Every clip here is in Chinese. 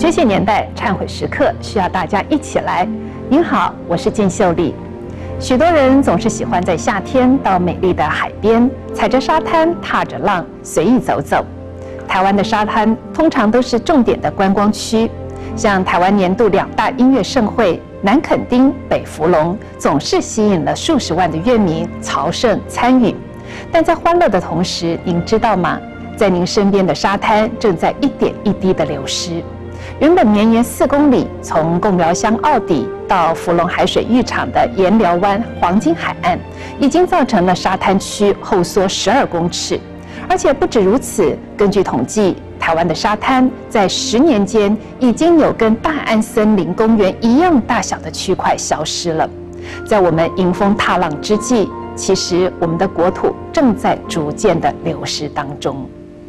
觉醒年代忏悔时刻，需要大家一起来。您好，我是金秀丽。许多人总是喜欢在夏天到美丽的海边，踩着沙滩，踏着浪，随意走走。台湾的沙滩通常都是重点的观光区，像台湾年度2大音乐盛会南垦丁、北福隆，总是吸引了数十万的乐迷朝圣参与。但在欢乐的同时，您知道吗？在您身边的沙滩正在一点一滴的流失。原本绵延4公里，从贡寮乡澳底到福隆海水浴场的盐寮湾黄金海岸，已经造成了沙滩区后缩12公尺。而且不止如此，根据统计，台湾的沙滩在10年间已经有跟大安森林公园一样大小的区块消失了。在我们迎风踏浪之际，其实我们的国土正在逐渐的流失当中。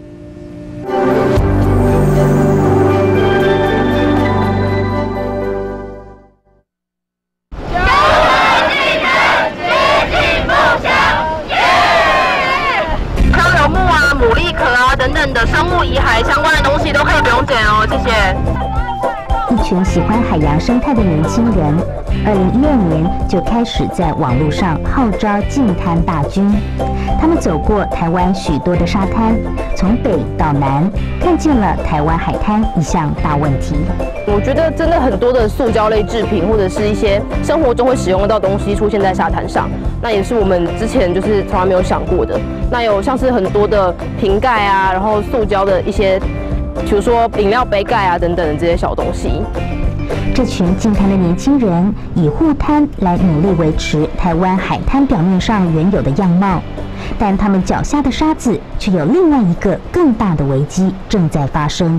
等等的生物遗骸相关的东西都可以不用捡哦，谢谢。 一群喜欢海洋生态的年轻人，2012年就开始在网络上号召净滩大军。他们走过台湾许多的沙滩，从北到南，看见了台湾海滩一项大问题。 我觉得真的很多的塑胶类制品，或者是一些生活中会使用得到的东西出现在沙滩上，那也是我们之前就是从来没有想过的。那有像是很多的瓶盖啊，然后塑胶的一些，比如说饮料杯盖啊等等的这些小东西。 这群净滩的年轻人以护滩来努力维持台湾海滩表面上原有的样貌，但他们脚下的沙子却有另外一个更大的危机正在发生。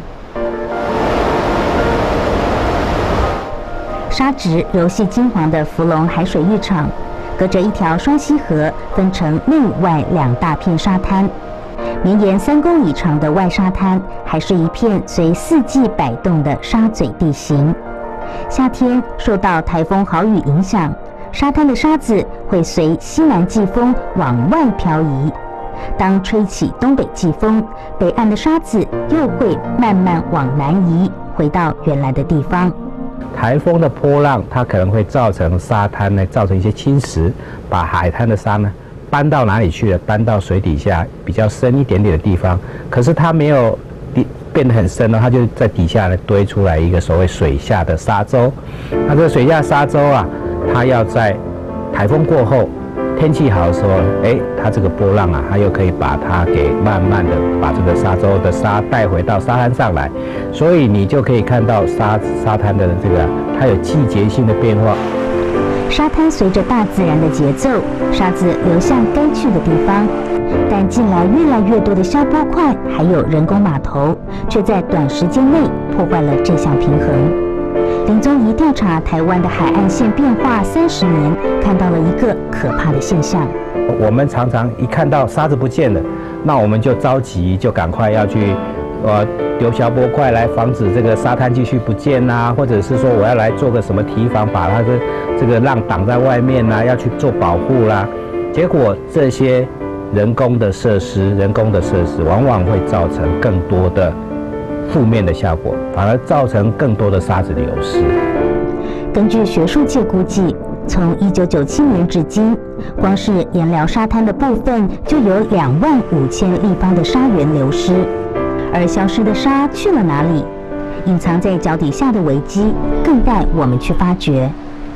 沙质柔细金黄的福隆海水浴场，隔着一条双溪河，分成内外2大片沙滩。绵延3公里长的外沙滩，还是一片随4季摆动的沙嘴地形。夏天受到台风豪雨影响，沙滩的沙子会随西南季风往外漂移。当吹起东北季风，北岸的沙子又会慢慢往南移，回到原来的地方。 台风的波浪，它可能会造成沙滩呢，造成一些侵蚀，把海滩的沙呢搬到哪里去了？搬到水底下比较深一点点的地方。可是它没有变得很深呢，它就在底下呢堆出来一个所谓水下的沙洲。那这个水下沙洲啊，它要在台风过后，天气好的时候，它这个波浪啊，它又可以把它给慢慢的把这个沙洲的沙带回到沙滩上来，所以你就可以看到沙滩的这个它有季节性的变化。 沙滩随着大自然的节奏，沙子流向该去的地方，但近来越来越多的消波块还有人工码头，却在短时间内破坏了这项平衡。林宗仪调查台湾的海岸线变化30年，看到了一个可怕的现象。 我们常常一看到沙子不见了，那我们就着急，就赶快要去丢消波块来防止这个沙滩继续不见啊，或者是说我要来做个什么堤防，把它的这个浪挡在外面啊，要去做保护啦。结果这些人工的设施往往会造成更多的负面的效果，反而造成更多的沙子流失。 根据学术界估计，从1997年至今，光是盐寮沙滩的部分就有25000立方的沙源流失。而消失的沙去了哪里？隐藏在脚底下的危机，更待我们去发掘。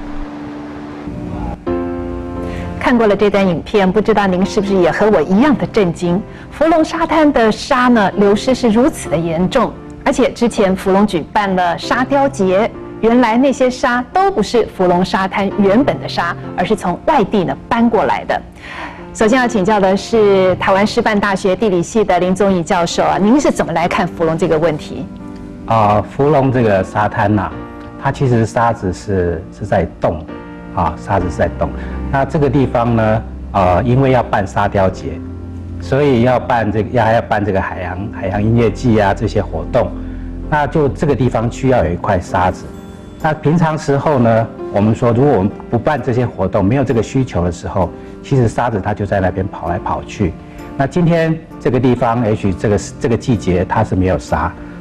看过了这段影片，不知道您是不是也和我一样的震惊？福隆沙滩的沙呢，流失是如此的严重，而且之前福隆举办了沙雕节，原来那些沙都不是福隆沙滩原本的沙，而是从外地呢搬过来的。首先要请教的是台湾师范大学地理系的林宗仪教授啊，您是怎么来看福隆这个问题？ 福隆这个沙滩呐，它其实沙子是在动，沙子是在动。那这个地方呢，因为要办沙雕节，所以要办这个海洋音乐季啊这些活动，那就这个地方需要有一块沙子。那平常时候呢，我们说如果我们不办这些活动，没有这个需求的时候，其实沙子它就在那边跑来跑去。那今天这个地方也许这个季节它是没有沙，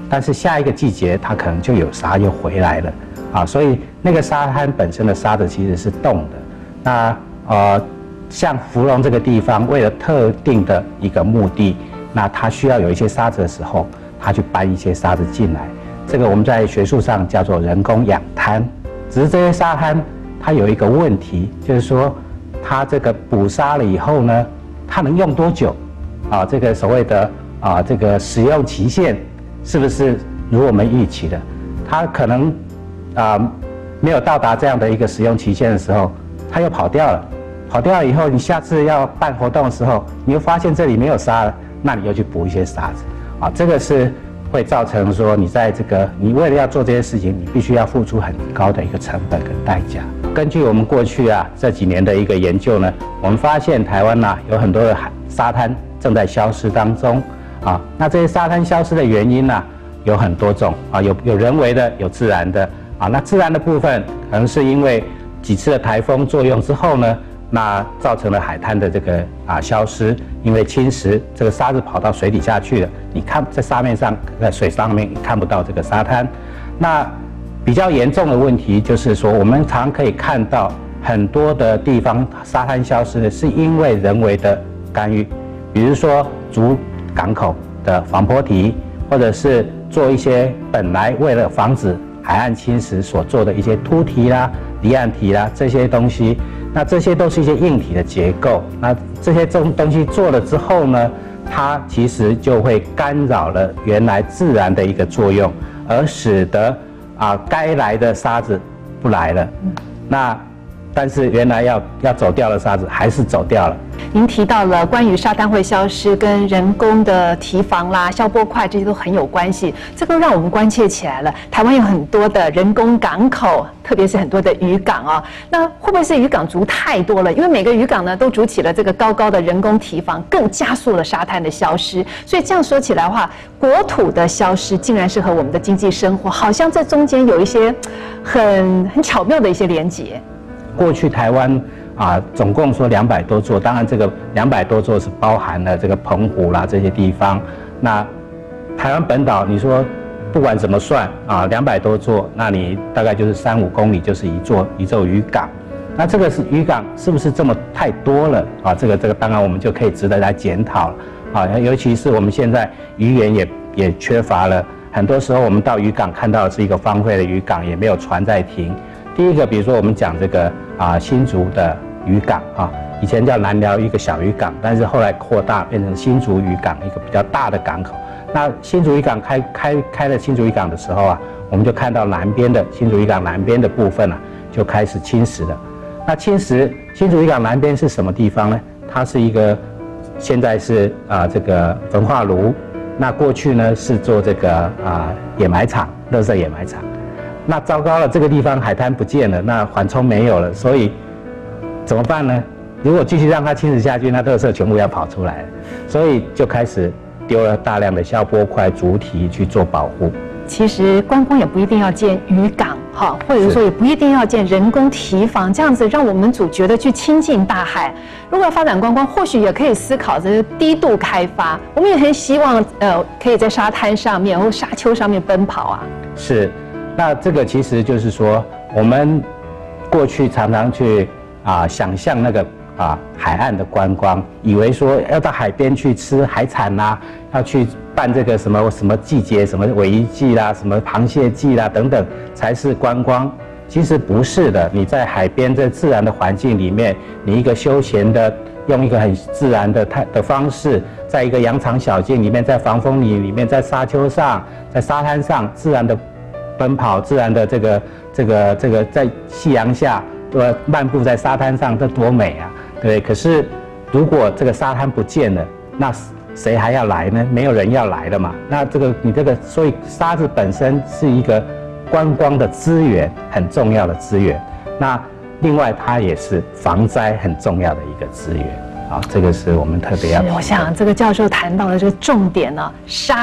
但是下一个季节它可能就有沙又回来了啊，所以那个沙滩本身的沙子其实是动的。那像福隆这个地方，为了特定的一个目的，那它需要有一些沙子的时候，它去搬一些沙子进来，这个我们在学术上叫做人工养滩。只是这些沙滩它有一个问题，就是说它这个捕沙了以后呢，它能用多久？啊，这个所谓的这个使用期限是不是如我们预期的？它可能没有到达这样的一个使用期限的时候，它又跑掉了。跑掉了以后，你下次要办活动的时候，你又发现这里没有沙了，那你又去补一些沙子。啊，这个是会造成说你在这个你为了要做这些事情，你必须要付出很高的一个成本跟代价。根据我们过去这几年的一个研究呢，我们发现台湾有很多的沙滩正在消失当中啊。那这些沙滩消失的原因有很多种啊，有人为的，有自然的啊。那自然的部分可能是因为几次的台风作用之后呢，那造成了海滩的这个消失，因为侵蚀，这个沙子跑到水底下去了，你看在沙面上，在水上面你看不到这个沙滩。那比较严重的问题就是说，我们常可以看到很多的地方沙滩消失的是因为人为的干预，比如说筑港口的防波堤，或者是做一些本来为了防止海岸侵蚀所做的一些凸堤啦、离岸堤啦这些东西。那这些都是一些硬体的结构，那这些东西做了之后呢，它其实就会干扰了原来自然的一个作用，而使得该来的沙子不来了。那但是原来要走掉的沙子还是走掉了。 您提到了关于沙滩会消失跟人工的堤防啦、消波块这些都很有关系，这个让我们关切起来了。台湾有很多的人工港口，特别是很多的渔港那会不会是渔港筑太多了？因为每个渔港呢都筑起了这个高高的人工堤防，更加速了沙滩的消失。所以这样说起来的话，国土的消失竟然是和我们的经济生活好像这中间有一些很巧妙的一些连结。 过去台湾总共说200多座，当然这个200多座是包含了这个澎湖啦这些地方。那台湾本岛，你说不管怎么算200多座，那你大概就是3-5公里就是一座渔港。那这个是渔港是不是这么太多了这个当然我们就可以值得来检讨了尤其是我们现在渔源也缺乏了，很多时候我们到渔港看到的是一个荒废的渔港，也没有船在停。第一个，比如说我们讲这个新竹的渔港以前叫南寮一个小渔港，但是后来扩大变成新竹渔港，一个比较大的港口。那新竹渔港开了新竹渔港的时候我们就看到南边的新竹渔港南边的部分就开始侵蚀了。那侵蚀新竹渔港南边是什么地方呢？它是一个现在是这个焚化炉，那过去呢是做这个掩埋场，垃圾掩埋场。那糟糕了，这个地方海滩不见了，那缓冲没有了，所以怎么办呢？如果继续让它侵蚀下去，那垃圾全部要跑出来了，所以就开始丢了大量的消波块、筑堤去做保护。 其实观光也不一定要建渔港或者说也不一定要建人工堤防，这样子让我们主角的去亲近大海。如果要发展观光，或许也可以思考这个低度开发。我们也很希望可以在沙滩上面或沙丘上面奔跑是。那这个其实就是说，我们过去常常去想象那个海岸的观光，以为说要到海边去吃海产啦，要去办这个什么季节，什么尾鱼季啦，什么螃蟹季啦等等才是观光。其实不是的，你在海边这自然的环境里面，你一个休闲的，用一个很自然的方式，在一个羊肠小径里面，在防风林里面，在沙丘上，在沙滩上自然的奔跑，自然的这个在夕阳下漫步在沙滩上，这多美对。可是如果这个沙滩不见了，那谁还要来呢？没有人要来了嘛。那所以沙子本身是一个观光的资源，很重要的资源。那另外它也是防灾很重要的一个资源这个是我们特别要。 我想这个教授谈到的这个重点沙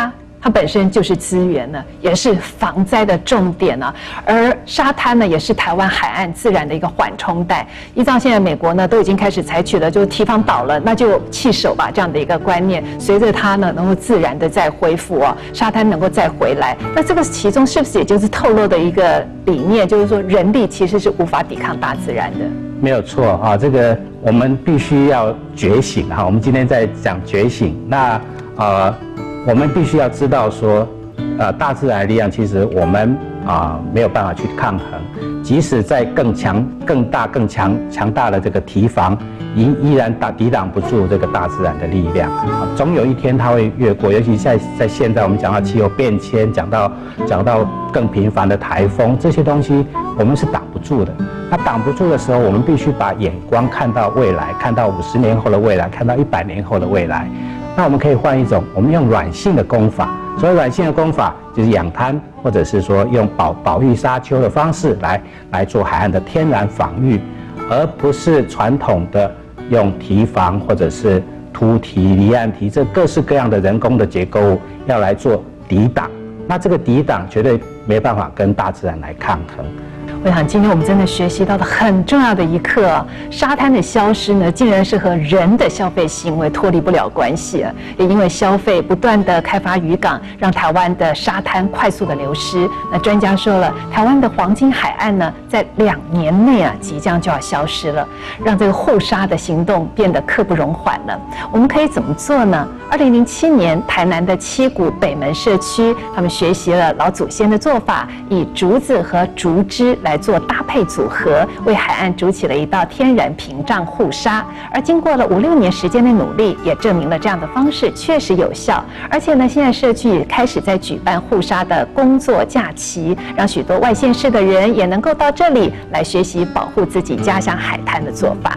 它本身就是资源呢，也是防灾的重点啊。而沙滩呢，也是台湾海岸自然的一个缓冲带。依照现在美国呢都已经开始采取了，就堤防倒了，那就弃守吧这样的一个观念。随着它呢能够自然的再恢复啊，沙滩能够再回来，那这个其中是不是也就是透露的一个理念，就是说人力其实是无法抵抗大自然的？ 没有错啊，这个我们必须要觉醒哈。我们今天在讲觉醒，那我们必须要知道说，大自然的力量其实我们没有办法去抗衡，即使在更强大的这个堤防，依然抵挡不住这个大自然的力量。总有一天它会越过，尤其在现在我们讲到气候变迁，讲到更频繁的台风，这些东西我们是挡不住的。那挡不住的时候，我们必须把眼光看到未来，看到50年后的未来，看到100年后的未来。那我们可以换一种，我们用软性的工法。所谓软性的工法，就是养滩，或者是说用保育沙丘的方式来做海岸的天然防御，而不是传统的用堤防或者是凸堤、离岸堤这各式各样的人工的结构物要来做抵挡。那这个抵挡绝对没办法跟大自然来抗衡。 我想今天我们真的学习到的很重要的一课，沙滩的消失呢，竟然是和人的消费行为脱离不了关系啊！也因为消费不断的开发渔港，让台湾的沙滩快速的流失。那专家说了，台湾的黄金海岸呢，在2年内啊，即将就要消失了，让这个护沙的行动变得刻不容缓了。我们可以怎么做呢？2007年，台南的七股北门社区，他们学习了老祖先的做法，以竹子和竹枝来做搭配组合，为海岸筑起了一道天然屏障护沙。而经过了5-6年时间的努力，也证明了这样的方式确实有效。而且呢，现在社区也开始在举办护沙的工作假期，让许多外县市的人也能够到这里来学习保护自己家乡海滩的做法。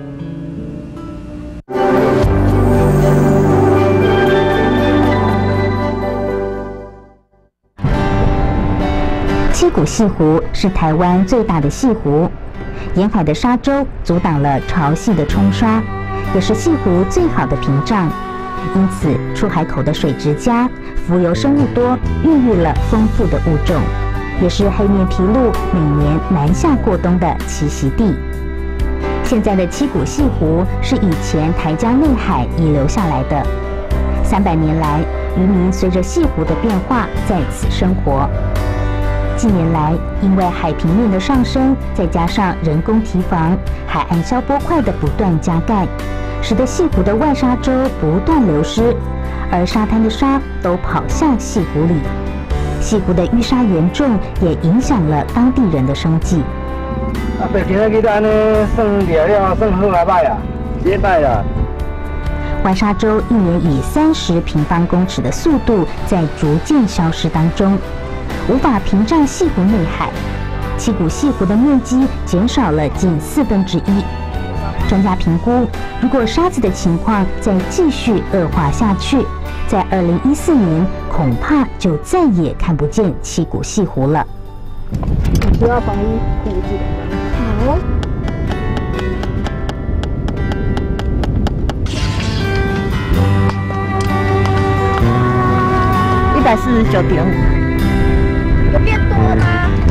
七股潟湖是台湾最大的潟湖，沿海的沙洲阻挡了潮汐的冲刷，也是潟湖最好的屏障。因此，出海口的水质佳，浮游生物多，孕育了丰富的物种，也是黑面琵鹭每年南下过冬的栖息地。现在的七股潟湖是以前台江内海遗留下来的。300年来，渔民随着潟湖的变化在此生活。近年来，因为海平面的上升，再加上人工堤防、海岸消波块的不断加盖，使得潟湖的外沙洲不断流失，而沙滩的沙都跑向潟湖里。潟湖的淤沙严重，也影响了当地人的生计。 白天的去安尼算掠了，算好啊歹啊，袂歹啦。 外沙洲一年以30平方公尺的速度在逐渐消失当中。无法屏障潟湖内海，七股潟湖的面积减少了近1/4。专家评估，如果沙子的情况再继续恶化下去，在2014年恐怕就再也看不见七股潟湖了。 需要防疫护具。好。149.5。 有变多吗？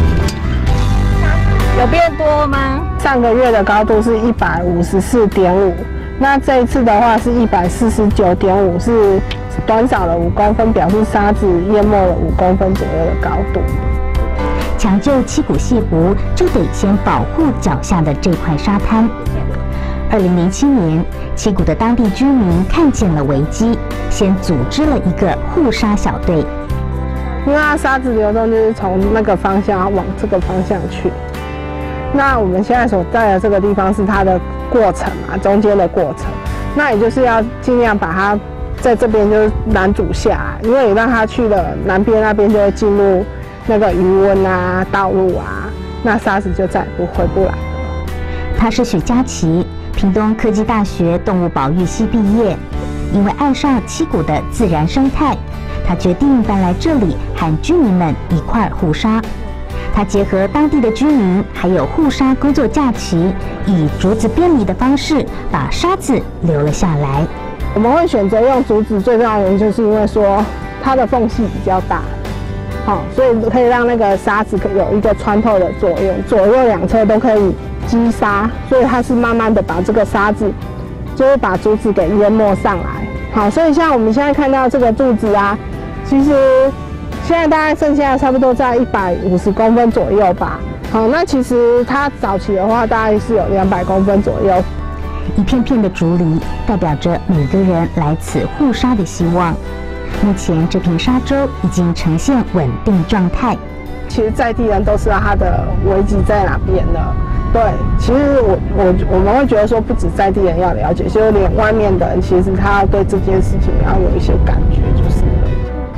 有变多吗？上个月的高度是154.5，那这一次的话是149.5，是短少了5公分，表示沙子淹没了5公分左右的高度。 抢救七股潟湖，就得先保护脚下的这块沙滩。2007年，七股的当地居民看见了危机，先组织了一个护沙小队。 因为它沙子流动就是从那个方向往这个方向去，那我们现在所在的这个地方是它的过程嘛，中间的过程，那也就是要尽量把它在这边就是拦阻下来，因为你让它去了南边那边就会进入那个余温啊、道路啊，那沙子就再也回不来了。 他是许佳琪，屏东科技大学动物保育系毕业，因为爱上七股的自然生态。他决定搬来这里，和居民们一块护沙。他结合当地的居民，还有护沙工作假期，以竹子编篱的方式，把沙子留了下来。 我们会选择用竹子，最重要的原因就是因为说它的缝隙比较大，好，所以可以让那个沙子有一个穿透的作用，左右两侧都可以积沙，所以它是慢慢的把这个沙子，就会把竹子给淹没上来。好，所以像我们现在看到这个柱子啊，其实现在大概剩下差不多在150公分左右吧。好，那其实它早期的话大概是有200公分左右。 一片片的竹篱代表着每个人来此护沙的希望。目前这片沙洲已经呈现稳定状态。 其实在地人都知道它的危机在哪边了。对，其实我们会觉得说，不止在地人要了解，就是连外面的人，其实他对这件事情要有一些感觉，就是了。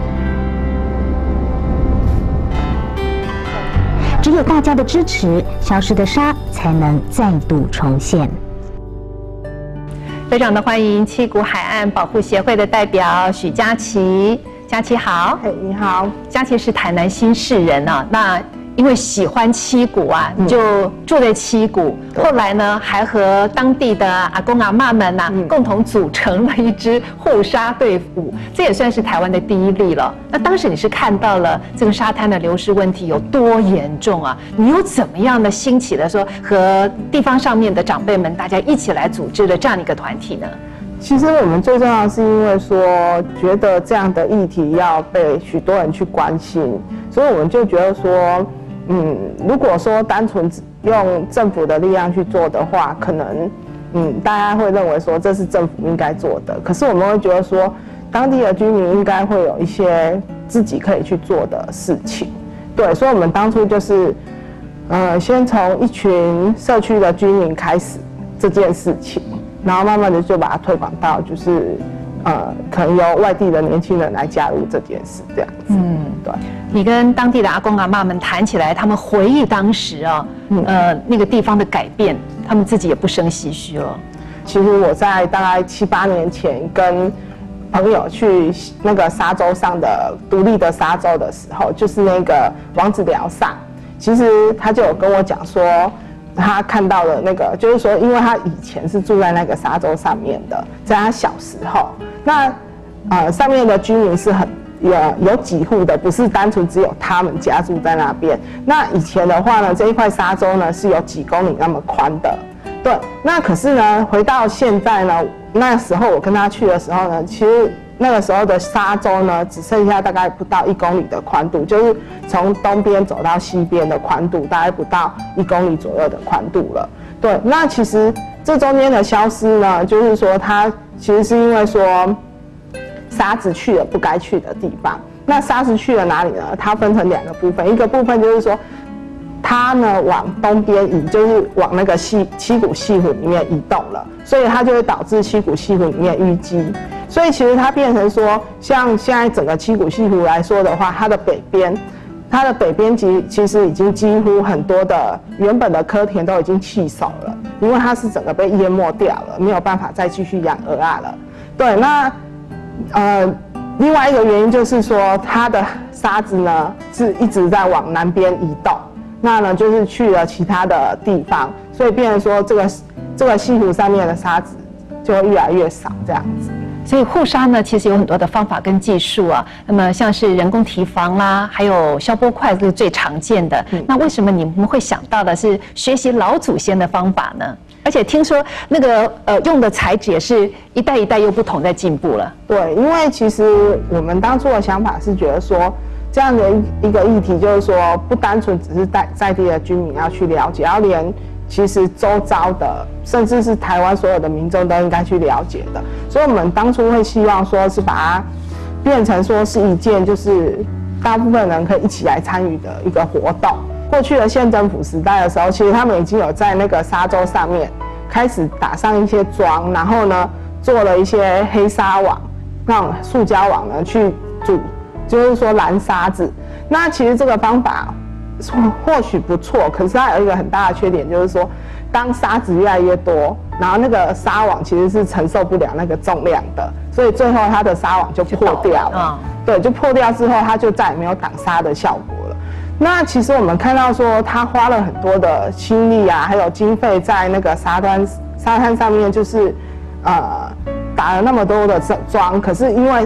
只有大家的支持，消失的沙才能再度重现。 非常的欢迎七股海岸保护协会的代表许佳琪，佳琪好。 嘿，你好。 佳琪是台南新市人啊，那因为喜欢七股啊，你就住在七股。后来呢，还和当地的阿公阿嬷们呐，共同组成了一支护沙队伍，这也算是台湾的第一例了。那当时你是看到了这个沙滩的流失问题有多严重啊？你有怎么样的兴起的说和地方上面的长辈们大家一起来组织的这样的一个团体呢？ 其实我们最重要的是因为说，觉得这样的议题要被许多人去关心，所以我们就觉得说，如果说单纯用政府的力量去做的话，可能，大家会认为说这是政府应该做的。可是我们会觉得说，当地的居民应该会有一些自己可以去做的事情。对，所以我们当初就是，先从一群社区的居民开始这件事情，然后慢慢的就把它推广到就是。可能由外地的年轻人来加入这件事，这样子。对。 你跟当地的阿公阿嬷们谈起来，他们回忆当时啊，那个地方的改变，他们自己也不胜唏嘘了。 其实我在大概7、8年前跟朋友去那个沙洲上的独立的沙洲的时候，就是那个王子寮上，其实他就有跟我讲说。他看到的那个，就是说，因为他以前是住在那个沙洲上面的，在他小时候，那上面的居民是有几户的，不是单纯只有他们家住在那边。那以前的话呢，这一块沙洲呢是有几公里那么宽的，对。那可是呢，回到现在呢，那时候我跟他去的时候呢，其实。那个时候的沙洲呢，只剩下大概不到1公里的宽度，就是从东边走到西边的宽度，大概不到1公里左右的宽度了。对，那其实这中间的消失呢，就是说它其实是因为说沙子去了不该去的地方。那沙子去了哪里呢？它分成2个部分，一个部分就是说它呢往东边移，就是往那个七股溪湖里面移动了，所以它就会导致七股溪湖里面淤积。所以其实它变成说，像现在整个七股溪湖来说的话，它的北边其实已经几乎很多的原本的蚵田都已经弃守了，因为它是整个被淹没掉了，没有办法再继续养蚵仔了。对，那另外一个原因就是说，它的沙子呢是一直在往南边移动，那呢就是去了其他的地方，所以变成说这个溪湖上面的沙子就会越来越少这样子。 所以护沙呢，其实有很多的方法跟技术啊。那么像是人工堤防啦，还有消波块，这是最常见的。那为什么你们会想到的是学习老祖先的方法呢？而且听说那个用的材质也是一代一代又不同，在进步了。 对，因为其实我们当初的想法是觉得说，这样的一个议题，就是说不单纯只是在地的居民要去了解，要连其实周遭的，甚至是台湾所有的民众都应该去了解的。所以我们当初会希望说是把它变成说是一件就是大部分人可以一起来参与的一个活动。过去的县政府时代的时候，其实他们已经有在那个沙洲上面开始打上一些桩，然后呢做了一些黑沙网，那种塑胶网呢去就是说拦沙子。那其实这个方法或许不错，可是它有一个很大的缺点，就是说当沙子越来越多，然后那个沙网其实是承受不了那个重量的，所以最后它的沙网就破掉了。对，就破掉之后，它就再也没有挡沙的效果了。那其实我们看到说，他花了很多的心力啊，还有经费在那个沙滩上面，就是打了那么多的桩，可是因为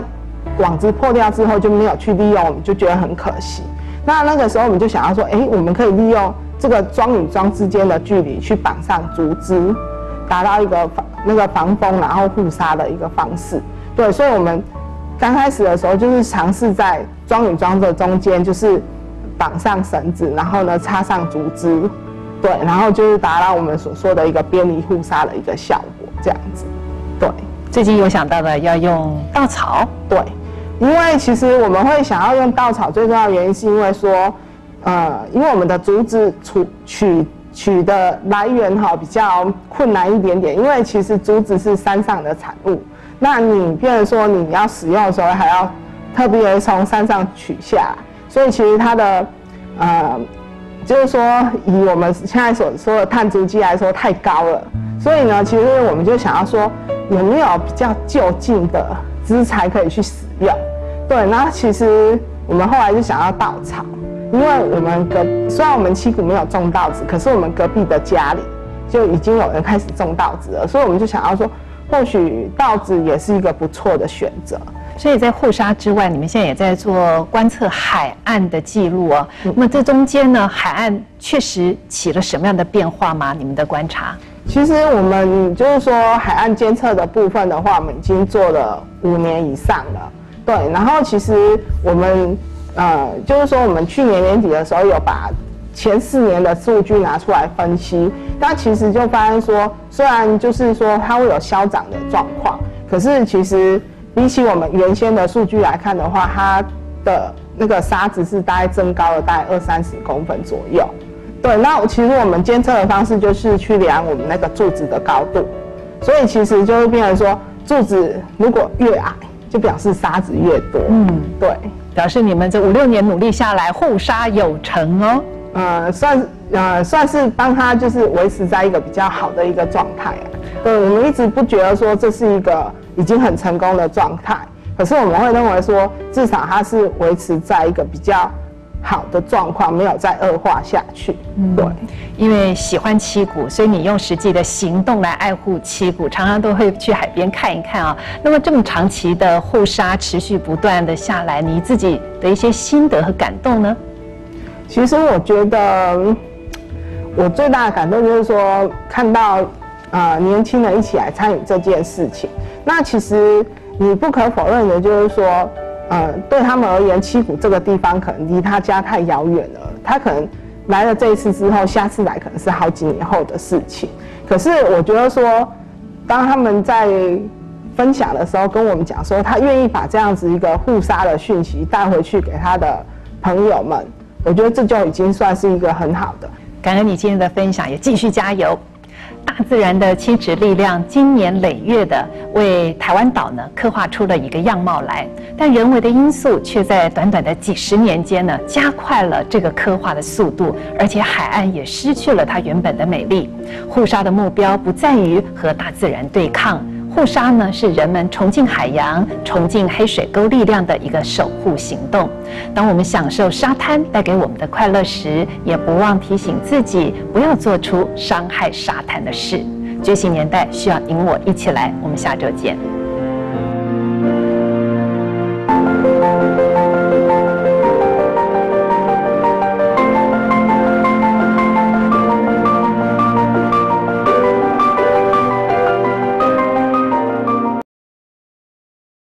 网子破掉之后就没有去利用，我们就觉得很可惜。那个时候我们就想要说，我们可以利用这个桩与桩之间的距离去绑上竹枝，达到一个防风然后护沙的一个方式。对，所以我们刚开始的时候就是尝试在桩与桩的中间，就是绑上绳子，然后呢插上竹枝，对，然后就是达到我们所说的一个边篱护沙的一个效果，这样子。对， 最近有想到的要用稻草， 对。因为其实我们会想要用稻草，最重要的原因是因为说，因为我们的竹子取的来源比较困难一点点，因为其实竹子是山上的产物，那你变成说你要使用的时候还要特别从山上取下来，所以其实它的就是说以我们现在所说的碳足迹来说太高了，所以呢，其实我们就想要说有没有比较就近的资材可以去使用。对，那其实我们后来就想要稻草，因为我们虽然我们七股没有种稻子，可是我们隔壁的家里就已经有人开始种稻子了，所以我们就想要说，或许稻子也是一个不错的选择。 所以在护沙之外，你们现在也在做观测海岸的记录哦。那么这中间呢，海岸确实起了什么样的变化吗？你们的观察？ 其实我们就是说海岸监测的部分的话，我们已经做了5年以上了。对，然后其实我们就是说我们去年年底的时候有把前4年的数据拿出来分析，那其实就发现说，虽然就是说它会有消长的状况，可是其实比起我们原先的数据来看的话，它的那个沙子是大概增高了大概20-30公分左右。对，那其实我们监测的方式就是去量我们那个柱子的高度，所以其实就会变成说，柱子如果越矮，就表示沙子越多。对， 表示你们这5-6年努力下来，护沙有成哦。 算是帮他就是维持在一个比较好的一个状态。对，我们一直不觉得说这是一个已经很成功的状态，可是我们会认为说，至少它是维持在一个比较好的状况，没有再恶化下去。对， 因为喜欢七股，所以你用实际的行动来爱护七股，常常都会去海边看一看啊。那么这么长期的护沙持续不断的下来，你自己的一些心得和感动呢？ 其实我觉得我最大的感动就是说，看到年轻人一起来参与这件事情。那其实你不可否认的就是说，对他们而言，七股这个地方可能离他家太遥远了。他可能来了这一次之后，下次来可能是好几年后的事情。可是我觉得说，当他们在分享的时候，跟我们讲说，他愿意把这样子一个护沙的讯息带回去给他的朋友们，我觉得这就已经算是一个很好的。 感恩你今天的分享，也继续加油。大自然的亲子力量，经年累月的为台湾岛呢刻画出了一个样貌来，但人为的因素却在短短的几10年间呢，加快了这个刻画的速度，而且海岸也失去了它原本的美丽。护沙的目标不在于和大自然对抗，护沙呢是人们重进海洋、重进黑水沟力量的一个守护行动。当我们享受沙滩带给我们的快乐时，也不忘提醒自己不要做出伤害沙滩的事。觉醒年代需要您我一起来，我们下周见。